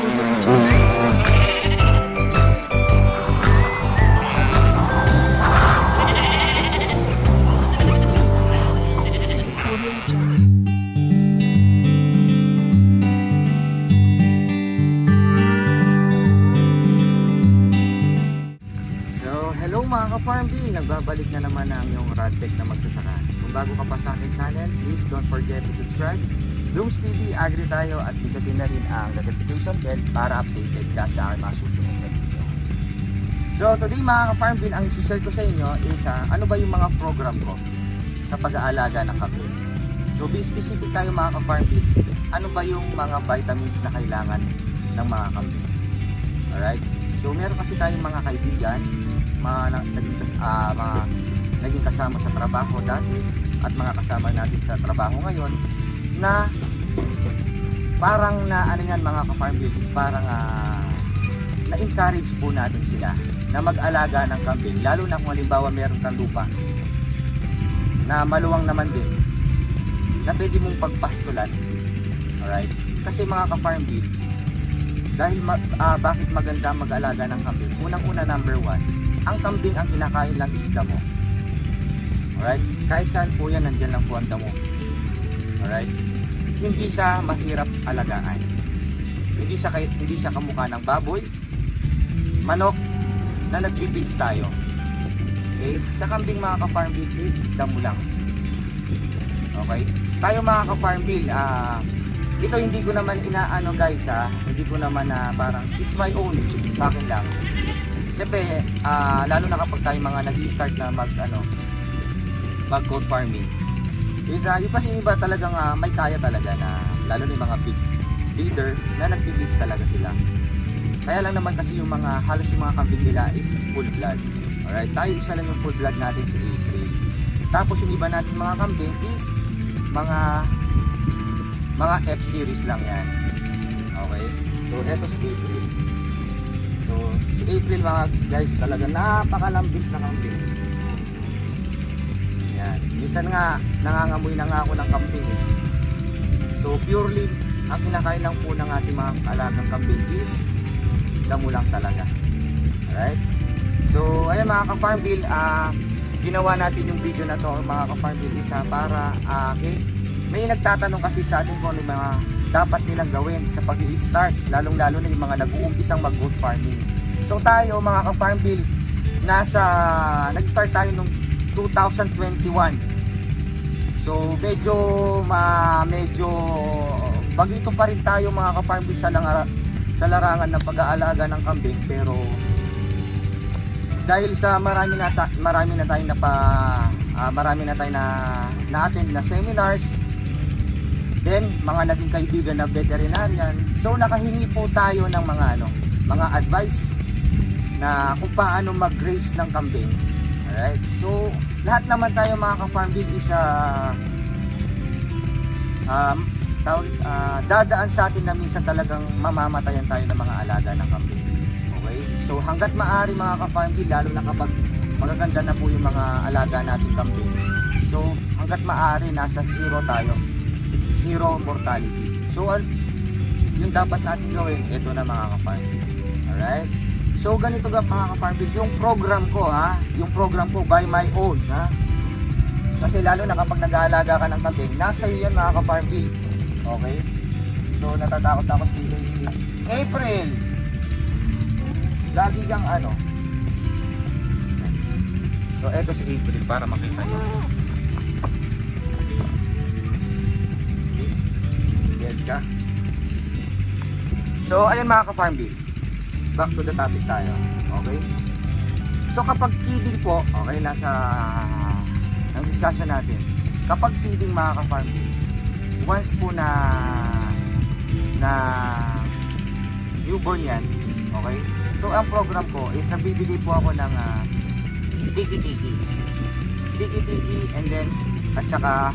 Mga ka-Farm Bill, nagbabalik na naman ang yung Radtech na magsasaka. Kung bago ka pa sa aking channel, please don't forget to subscribe. Dooms TV, Agri tayo, at pindutin na rin ang notification bell para updated ka sa aking mga susunod na video. So today mga ka-Farm Bill, ang isi-share ko sa inyo is ano ba yung mga program ko sa pag-aalaga ng kambing. So be specific tayo mga ka-Farm Bill, ano ba yung mga vitamins na kailangan ng mga kambing. Alright, so meron kasi tayong mga kaibigan, mga naging kasama sa trabaho dati at mga kasama natin sa trabaho ngayon na parang na ano yan mga ka-Farm Bill, parang na-encourage po natin sila na mag-alaga ng kambing, lalo na kung halimbawa meron kang lupa na maluwang naman din na pwede mong pagpastulan. Alright, kasi mga ka-Farm Bill, dahil bakit maganda mag-alaga ng kambing, unang-una, number one, ang kambing ang kinakain lang isda mo. Alright? Kahit saan po yan, nandyan lang po ang damo. Alright? Hindi siya mahirap alagaan. Hindi siya kamukha ng baboy, manok na nag-feeds tayo. Okay? Sa kambing mga ka-Farm Bill is damo lang. Okay? Tayo mga ka-Farm Bill, ito hindi ko naman inaano guys, hindi ko naman parang it's my own, sa akin lang. Siyempre, lalo na kapag tayo mga nag-i-start na mag-goat farming, is yung kasi iba talagang may kaya talaga na, lalo na yung mga big breeder na nag-feeds talaga sila. Kaya lang naman kasi yung mga, halos yung mga kambing nila is full blood. Alright, tayo isa lang yung full blood natin si April. Tapos yung iba natin mga kambing is mga F-series lang yan. Okay, so eto si April. So, si April mga guys, talaga napakalambis na kambing. Yan. Minsan nga, nangangamoy na nga ako ng kambing eh. So, purely, ang kinakain lang po ng ating mga alagang kambing is damo lang talaga. Alright? So, ayan mga ka-Farm Bill, ginawa natin yung video na to mga ka-Farm Bill isa para, okay, may nagtatanong kasi sa atin kung ano mga dapat nilang gawin sa pag-i-start, lalong-lalo na yung mga nag-uumpisang mag-goat farming. So tayo mga ka-Farm Bill, nag-start tayo noong 2021. So medyo bagito pa rin tayo mga ka-Farm Bill sa larangan ng pag-aalaga ng kambing, pero dahil sa marami na tayong na-attend na seminars, then mga naging kaibigan na veterinarian, so nakahingi po tayo ng mga advice na kung paano mag-raise ng kambing. Alright, so lahat naman tayo mga ka-Farm Bill is dadaan sa atin na minsan talagang mamamatayan tayo ng mga alaga ng kambing. Okay, so hanggat maaari mga ka-Farm Bill, lalo na kapag magaganda na po yung mga alaga nating kambing, so hanggat maaari nasa zero tayo, zero mortality. So yung dapat natin gawin, ito na mga ka-Farm Bill. Alright, so ganito mga ka-Farm Bill, yung program ko by my own kasi lalo na kapag nag-aalaga ka ng kambing, nasa iyo yan mga ka-Farm Bill. Okay, so natatakot ako si April, lagi kang so eto si April para makita nyo. Ka. So ayan mga ka-Farm Bill, back to the topic tayo. Okay, so kapag feeding po, okay, nasa ang discussion natin, kapag feeding mga ka-Farm Bill, once po na newborn yan, okay, so ang program ko is nagbibigay po ako ng tiki-tiki, and then at saka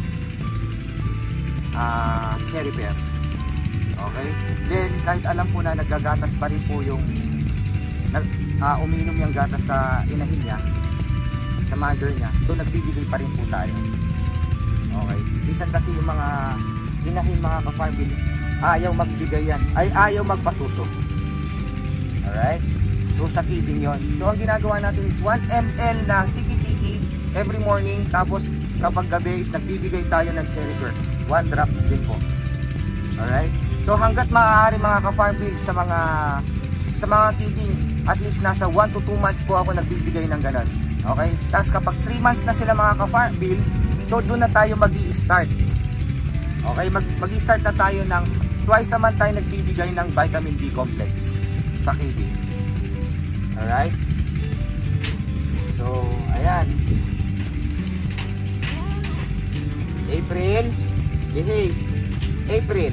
cherry pear. Okay, then kahit alam po na naggagatas pa rin po yung umiinom yung gatas sa inahin niya, sa mother niya, so nagbibigay pa rin po tayo. Okay, minsan kasi yung mga inahin mga ka-Farm Bill, ayaw magbigay yan, ay ayaw magpasuso. Alright? So sa feeding yon. So ang ginagawa natin is 1 ml na tiki-tiki every morning, tapos kapag gabi is nagbibigay tayo ng cherry curd. 1 drop din po. Alright? So hanggat maaari mga ka-farm bill sa mga feeding, at least nasa 1 to 2 months po ako nagbibigay ng ganun. Okay? Tapos kapag 3 months na sila mga ka-farm bill, so doon na tayo mag-i-start. Okay? Mag-i-start na tayo ng twice a month tayo nagbibigay ng vitamin B complex sa feeding. Alright? So, ayan. April. Behave. April.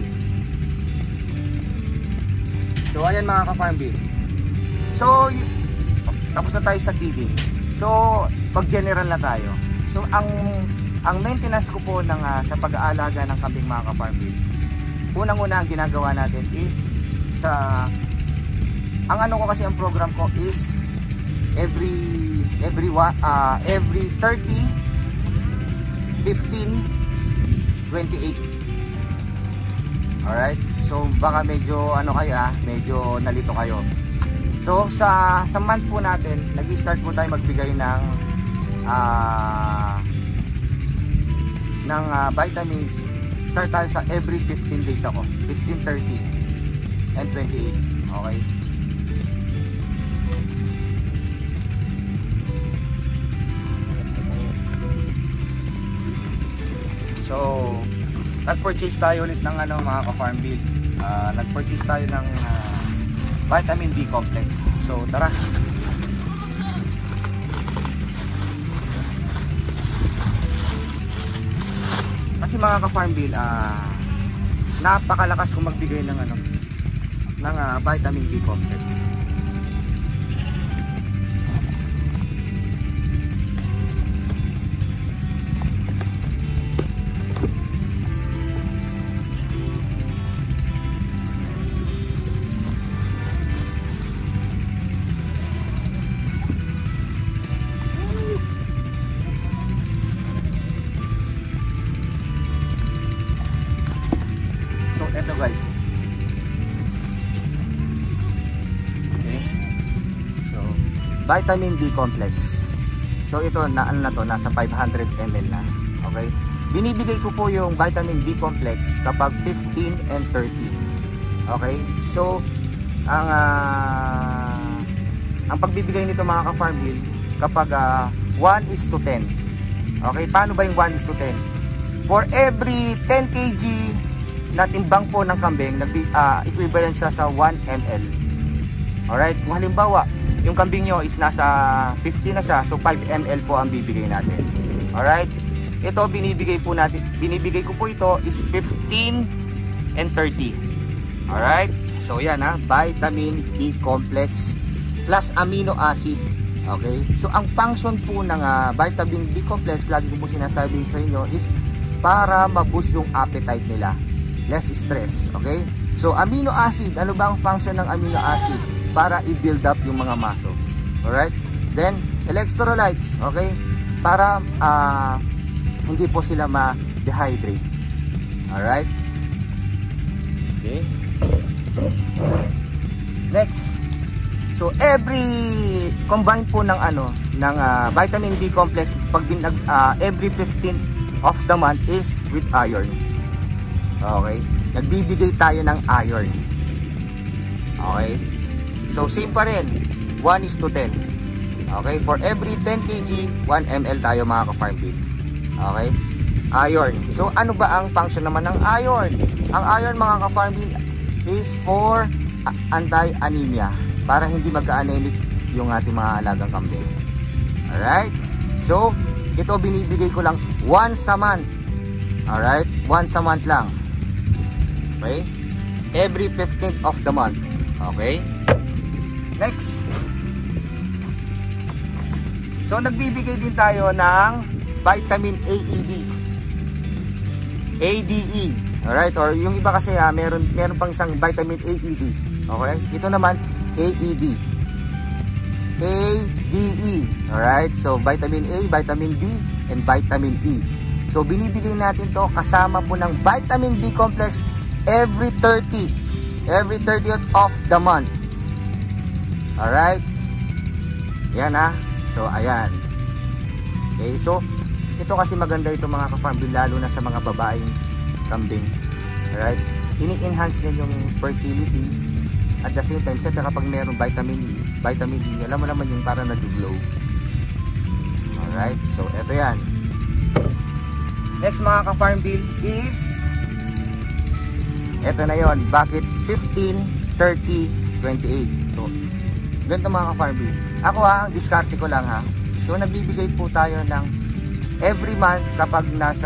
So, ayan mga ka-farm bill. So, tapos na tayo sa feeding. So, pag-general na tayo. So, ang maintenance ko po sa pag-aalaga ng kambing mga ka-farm bill, unang-una ang ginagawa natin is ang ano ko kasi ang program ko is every 30, 15, 28. Alright? So baka medyo medyo nalito kayo. So sa month po natin, nag-start po tayo magbigay ng vitamins. Start tayo sa every 15 days ako. 15, 30 and 28. Okay? So, nag-purchase tayo ulit ng mga ka-farm bill. Nag-purchase tayo ng vitamin B complex. So, tara. Kasi mga ka-farm bill, napakalakas kung magbigay ng vitamin B complex. Ito guys. Okay. So, vitamin B complex. So ito nasa 500 ml na. Okay? Binibigay ko po yung vitamin B complex kapag 15 and 30. Okay? So, ang pagbibigay nito mga ka-farm bill kapag 1:10. Okay? Paano ba yung 1:10? For every 10 kg na timbang po ng kambing, equivalent siya sa 1 ml. Alright? Kung halimbawa, yung kambing nyo is nasa 50 na siya, so 5 ml po ang bibigay natin. Alright? Ito, binibigay ko po ito is 15 and 30. Alright? So yan vitamin B complex plus amino acid. Okay? So ang function po ng vitamin B complex, lagi ko po sinasabing sa inyo, is para ma-boost yung appetite nila. Less stress, okay? So amino acid, ano ba ang function ng amino acid? Para i-build up yung mga muscles. Alright? Then electrolytes, okay? Para hindi po sila ma-dehydrate. Alright? Okay. Next. So every combine po ng vitamin B complex pag every 15th of the month is with iron. Okay? Nagbibigay tayo ng iron. Okay? So, same pa rin. 1:10. Okay? For every 10 kg, 1 ml tayo mga ka-farm bill. Okay? Iron. So, ano ba ang function naman ng iron? Ang iron mga ka-farm bill is for anti-anemia. Para hindi magka-anemic yung ating mga alagang kambing. Alright? So, ito binibigay ko lang once a month. Alright? Once a month lang. Okay? Every 15th of the month. Okay? Next. So, nagbibigay din tayo ng vitamin AED. ADE. Alright? Or yung iba kasi meron pang isang vitamin AED. Okay? Ito naman, AED. ADE. Alright? So, vitamin A, vitamin D, and vitamin E. So, binibigay natin to kasama po ng vitamin B complex every 30th of the month. Alright? Yan ha. So, ayan. Okay, so, ito kasi maganda ito mga ka-farm bill, lalo na sa mga babaeng kambing. Alright? Ini-enhance nyo yung fertility. At the same time, siyempre kapag meron vitamin E, alam mo naman yung para nag-glow. Alright? So, ito yan. Next mga ka-farm bill is ito na yon, bucket 15, 30, 28. So, ganito mga ka-farm bill. Ako ang diskarte ko lang ha. So, nagbibigay po tayo ng every month kapag nasa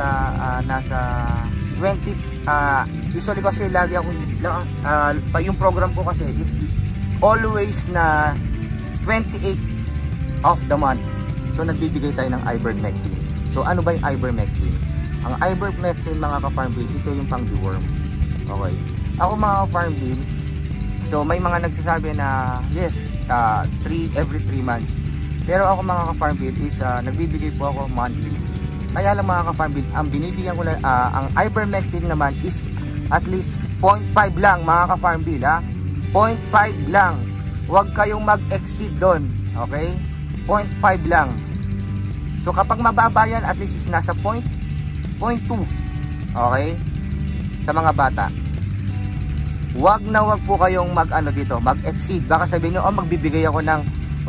20, usually kasi lagi ako, yung program ko kasi is always na 28 of the month. So, nagbibigay tayo ng ivermectin. So, ano ba yung ivermectin? Ang ivermectin mga ka-farm bill, ito yung pang deworm. Okay. Ako mga ka-farm bill, so may mga nagsasabi na yes, every 3 months. Pero ako mga ka-farm bill is nagbibigay po ako monthly. Kaya lang mga ka-farm bill, ang binibigyan ko lang, ang ivermectin naman is at least 0.5 lang mga ka-farm bill ha. 0.5 lang. Huwag kayong mag-exceed doon. Okay? 0.5 lang. So kapag mababa yan, at least is nasa 0.2. Okay? Sa mga bata. Wag po kayong mag-exceed. Baka sabihin nyo, magbibigay ako ng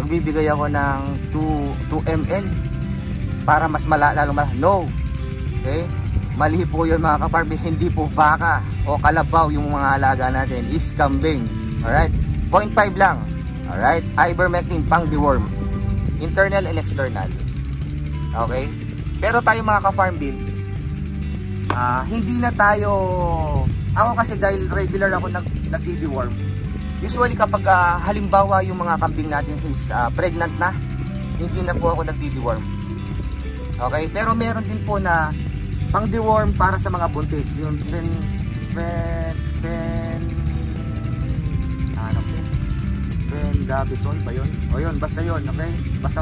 2 ml para mas lalo. No. Okay? Mali po yun mga ka-farm. Hindi po baka o kalabaw yung mga alaga natin. Is kambing. Alright? 0.5 lang. Alright? Ivermectin pang deworm. Internal and external. Okay? Pero tayo mga ka-farm bill, hindi na tayo, ako kasi dahil regular ako nag-deworm. Usually kapag halimbawa yung mga kambing natin is pregnant na, hindi na po ako nag-deworm. Okay? Pero meron din po na pang deworm para sa mga buntis. Yung Fendabizol ba yun? O yun, basta yun, okay? Basta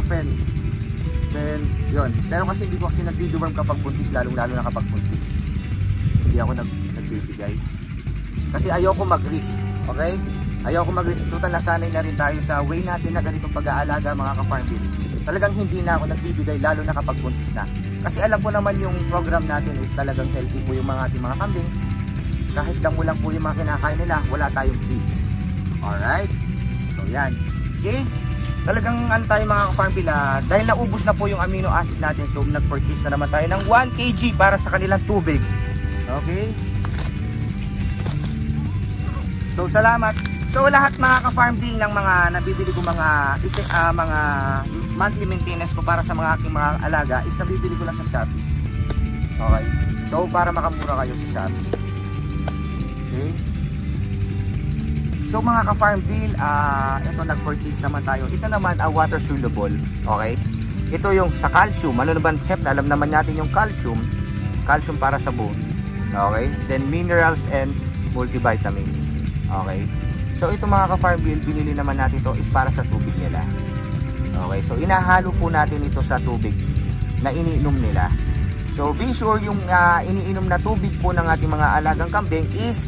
yun. Pero kasi hindi ko kasi nag-deworm kapag buntis, lalo na kapag buntis. Hindi ako nagbibigay. Kasi ayoko mag-risk, okay? Ayoko mag-risk. Total, nasanay na rin tayo sa way natin na ganitong pag-aalaga mga ka-farm bill. Talagang hindi na ako nagbibigay, lalo na kapag buntis na. Kasi alam ko naman yung program natin is talagang healthy po yung ating mga kambing. Kahit damo lang po yung mga kinakain nila, wala tayong feeds. Alright? So yan. Okay? Talagang tayo mga ka-farm bill, dahil naubos na po yung amino acid natin, so nag-purchase na naman tayo ng 1 kg para sa kanilang tubig. Okay? So salamat. So lahat mga ka-farm bill ng mga nabibili ko mga monthly maintenance ko para sa mga aking mga alaga is nabibili ko lang sa Shopee. Okay? So para makamura kayo sa Shopee. Okay? So mga ka-farm bill, ito nag-purchase naman tayo. Ito naman water soluble. Okay? Ito yung sa calcium. Ano naman, siyempre alam naman natin yung calcium. Calcium para sa bone. Okay? Then minerals and multivitamins. Okay? So ito mga ka-farm bill, binili naman natin ito is para sa tubig nila. Okay? So inahalo po natin ito sa tubig na iniinom nila. So be sure yung iniinom na tubig po ng ating mga alagang kambing is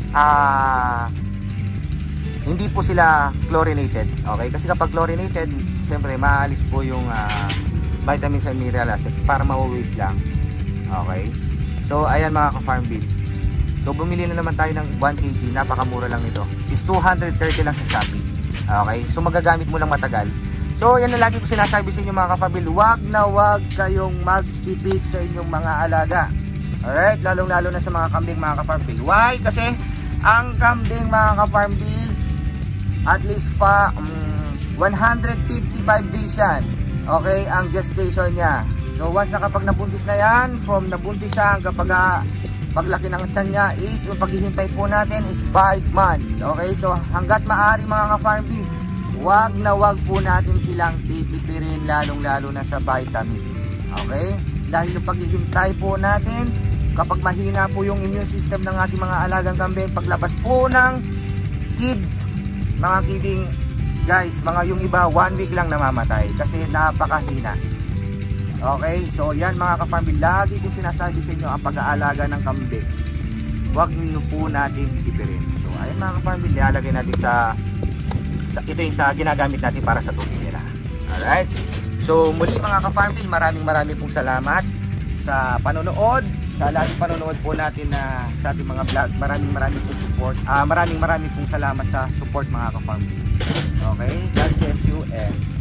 hindi po sila chlorinated. Okay? Kasi kapag chlorinated, siyempre maalis po yung vitamins and minerals para ma-waste lang. Okay? So ayan mga ka-farm bill. So bumili na naman tayo ng 1 kg, napakamura lang ito. Is 230 lang sa Shopee. Okay? So magagamit mo lang matagal. So yan na lagi ko sinasabi sa inyo mga ka-farm bill, wag kayong magtipid sa inyong mga alaga. Alright? Lalong-lalo na sa mga kambing mga ka-farm bill. Why? Kasi ang kambing mga ka-farm bill, at least 155 days yan. Okay? Ang gestation niya. So once na kapag nabuntis na yan, from nabuntis siya hanggang paglaki ng tiyan niya is yung paghihintay po natin is 5 months. Okay? So hanggat maaari mga ka-farm bill, wag po natin silang titipirin, lalong-lalo na sa vitamins. Okay? Dahil yung paghihintay po natin, kapag mahina po yung immune system ng ating mga alagang kambing, paglabas po ng kids, mga kidding guys, yung iba 1 week lang namamatay kasi napakahina. Okay, so yan mga ka-farm bill, lagi kong sinasabi sa inyo ang pag-aalaga ng kambing. wag nyo po natin tipirin. So ayun mga ka-farm bill, nilalagay natin sa ito yung sa ginagamit natin para sa tubig nila. Alright, so muli mga ka-farm bill, maraming pong salamat sa panonood, sa laging panonood po natin na sa ating mga vlog. Maraming pong support. Maraming pong salamat sa support mga ka-farm bill. Okay, God bless you and